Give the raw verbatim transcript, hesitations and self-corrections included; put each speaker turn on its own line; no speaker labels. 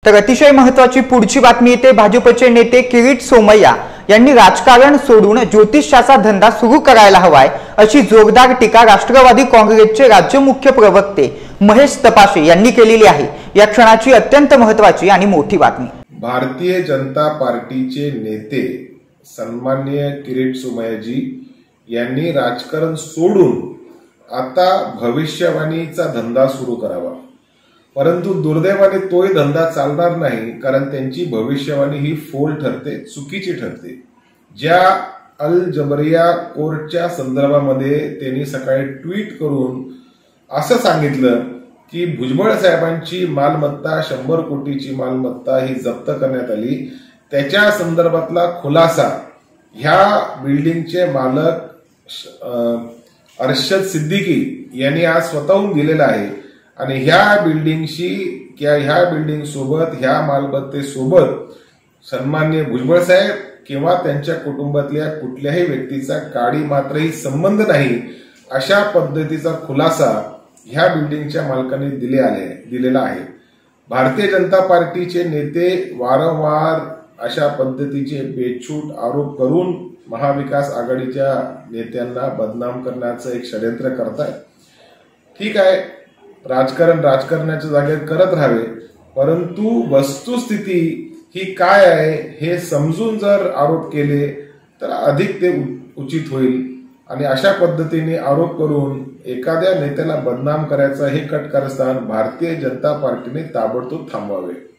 तर अतिशय महत्त्वाची पुढची बातमी येते। भाजपचे नेते किरीट सोमय्या यांनी राजकारण सोडून ज्योतिषाचा धंदा सुरू करायला हवाय अशी जोरदार टीका राष्ट्रवादी काँग्रेसचे राज्य मुख्य प्रवक्ते महेश तपासे यांनी केलेली आहे। या क्षणाची अत्यंत महत्त्वाची आणि मोठी बातमी।
भारतीय जनता पार्टीचे नेते सन्माननीय किरीट सोमय्याजी यांनी राजकारण सोडून आता भविष्यवाणीचा धंदा सुरू करावा, परंतु दुर्दैवाने तोही धंदा चालणार नाही, कारण त्यांची भविष्यवाणी ही फोल ठरते, चुकीची ठरते। ज्या अल जबरिया कोर्टच्या संदर्भामध्ये त्यांनी सकाळी ट्विट करून असं सांगितलं की भुजबळ साहेबांची मालमत्ता शंभर कोटीची मालमत्ता ही जप्त करण्यात आली, त्याच्या संदर्भातला खुलासा ह्या बिल्डिंगचे मालक अरशद सिद्दीकी यांनी आज स्वतःहून दिलेला आहे आणि ह्या बिल्डिंगशी किंवा ह्या बिल्डिंग सोबत ह्या मालमत्तेसोबत सन्माननीय भुजबळ साहेब किंवा त्यांच्या कुटुंबातल्या कुठल्याही व्यक्तीचा काडी मात्रही संबंध नाही, अशा पद्धतीचा खुलासा ह्या बिल्डिंगच्या मालकांनी दिले आले दिलेला आहे। भारतीय जनता पार्टीचे नेते वारंवार अशा पद्धतीचे बेछूट आरोप करून महाविकास आघाडीच्या नेत्यांना बदनाम करण्याचं एक षड्यंत्र करतायत। ठीक आहे, राजकारण राजकारणाच्या जागेत करत राहावे, परंतु वस्तुस्थिती ही काय आहे हे समजून जर आरोप केले तर अधिक ते उचित होईल। आणि अशा पद्धतीने आरोप करून एखाद्या नेत्याला बदनाम करायचं हे कट कारस्थान भारतीय जनता पार्टीने ताबडतोब थांबवावे।